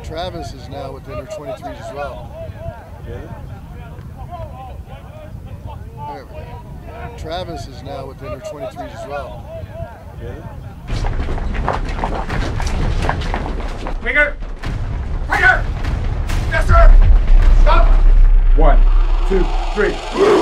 Travis is now with the U23's as well. There we go. Travis is now with the U23's as well. Finger! Finger! Yes, sir! Stop! 1, 2, 3.